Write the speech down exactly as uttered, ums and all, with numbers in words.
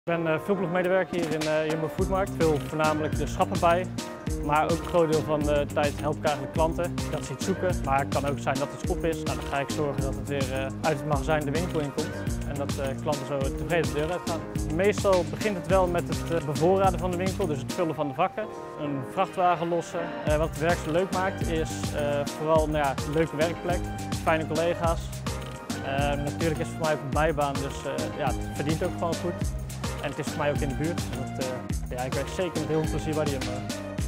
Ik ben uh, veelploegmedewerker hier in uh, Jumbo Foodmarkt. Veel voornamelijk de schappen bij. Maar ook een groot deel van de tijd help ik eigenlijk klanten dat ze iets zoeken. Maar het kan ook zijn dat het op is. Nou, dan ga ik zorgen dat het weer uh, uit het magazijn de winkel in komt. En dat uh, klanten zo tevreden de deur uitgaan. Meestal begint het wel met het uh, bevoorraden van de winkel, dus het vullen van de vakken. Een vrachtwagen lossen. Uh, wat het werk zo leuk maakt is uh, vooral nou ja, een leuke werkplek, fijne collega's. Uh, natuurlijk is het voor mij ook een bijbaan, dus uh, ja, het verdient ook gewoon goed. En het is voor mij ook in de buurt. Dat, uh, ja, ik werk zeker met heel veel plezier bij de Jumbo.